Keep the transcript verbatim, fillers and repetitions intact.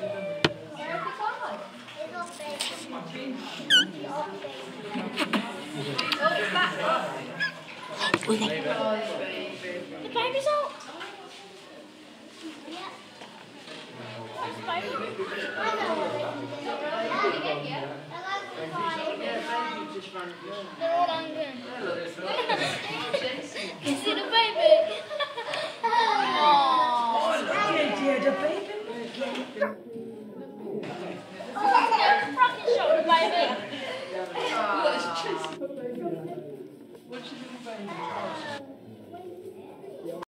Ui, the baby's out. They're all angry. You see the baby? Oh, yeah, the baby. rocket shot the baby. What's your little baby?